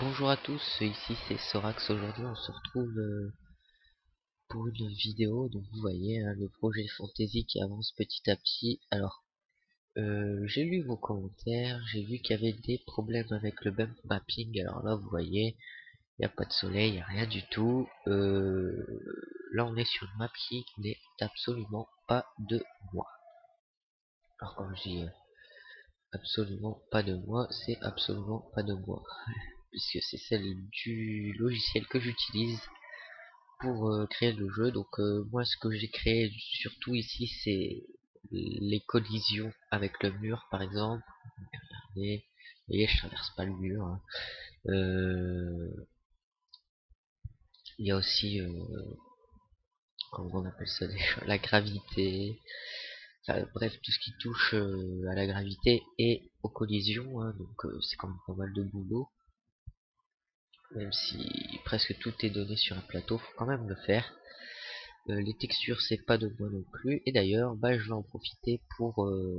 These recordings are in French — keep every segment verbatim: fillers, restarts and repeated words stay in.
Bonjour à tous, ici c'est Sorax. Aujourd'hui on se retrouve euh, pour une vidéo. Donc vous voyez hein, le projet Fantasy qui avance petit à petit. Alors euh, j'ai lu vos commentaires, j'ai vu qu'il y avait des problèmes avec le bump mapping. Alors là vous voyez, il n'y a pas de soleil, il n'y a rien du tout. Euh, là on est sur une map qui n'est absolument pas de moi. Alors quand je dis euh, absolument pas de moi, c'est absolument pas de moi, puisque c'est celle du logiciel que j'utilise pour euh, créer le jeu. Donc euh, moi ce que j'ai créé surtout ici c'est les collisions avec le mur par exemple. Regardez, vous voyez je traverse pas le mur hein. Euh, il y a aussi euh, comment on appelle ça déjà, la gravité, enfin, bref tout ce qui touche euh, à la gravité et aux collisions hein. Donc euh, c'est quand même pas mal de boulot, même si presque tout est donné sur un plateau, faut quand même le faire. Euh, les textures c'est pas de moi non plus, et d'ailleurs bah je vais en profiter pour euh,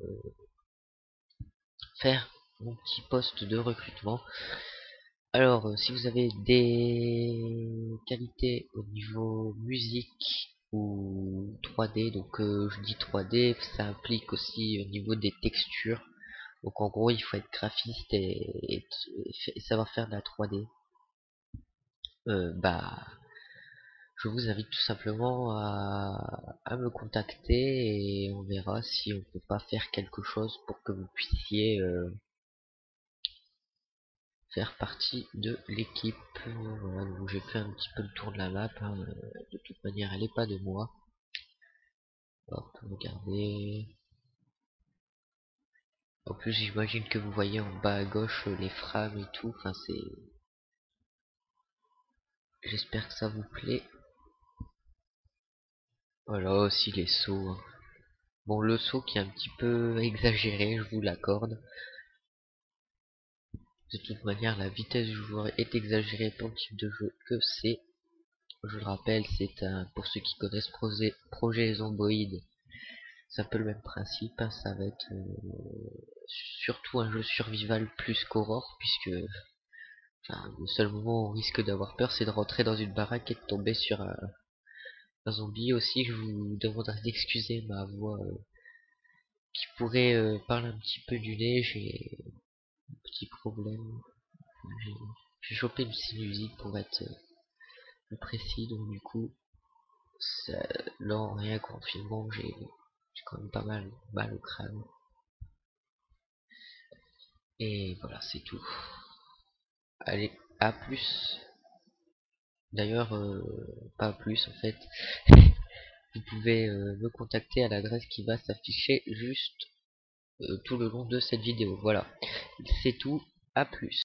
faire mon petit poste de recrutement. Alors euh, si vous avez des qualités au niveau musique ou trois D, donc euh, je dis trois D, ça implique aussi au niveau des textures. Donc en gros il faut être graphiste et, et, et savoir faire de la trois D. Euh, bah je vous invite tout simplement à, à me contacter et on verra si on peut pas faire quelque chose pour que vous puissiez euh, faire partie de l'équipe. Euh, voilà, donc j'ai fait un petit peu le tour de la map hein. De toute manière elle est pas de moi. Hop, regardez. En plus j'imagine que vous voyez en bas à gauche les frames et tout, enfin c'est, j'espère que ça vous plaît. Voilà aussi les sauts hein. Bon, le saut qui est un petit peu exagéré, je vous l'accorde. De toute manière, la vitesse du joueur est exagérée pour le type de jeu que c'est. Je le rappelle, c'est un, pour ceux qui connaissent projet, projet Zomboid, c'est un peu le même principe, hein. Ça va être euh, surtout un jeu survival plus qu'horreur, puisque enfin, le seul moment où on risque d'avoir peur, c'est de rentrer dans une baraque et de tomber sur un, un zombie. Aussi, je vous demanderai d'excuser ma voix euh, qui pourrait euh, parler un petit peu du nez. J'ai un petit problème. J'ai chopé une sinusite pour être euh, plus précis, donc du coup, ça, là en rien confinement, j'ai quand même pas mal mal au crâne. Et voilà, c'est tout. Allez, à plus. D'ailleurs, euh, pas plus en fait. Vous pouvez euh, me contacter à l'adresse qui va s'afficher juste euh, tout le long de cette vidéo. Voilà, c'est tout. À plus.